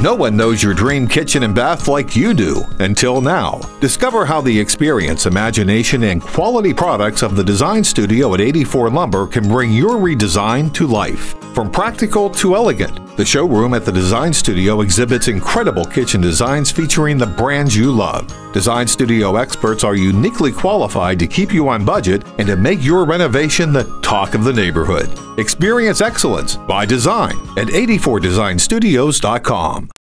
No one knows your dream kitchen and bath like you do, until now. Discover how the experience, imagination, and quality products of the Design Studio at 84 Lumber can bring your redesign to life. From practical to elegant, the showroom at the Design Studio exhibits incredible kitchen designs featuring the brands you love. Design Studio experts are uniquely qualified to keep you on budget and to make your renovation the talk of the neighborhood. Experience excellence by design at 84designstudios.com.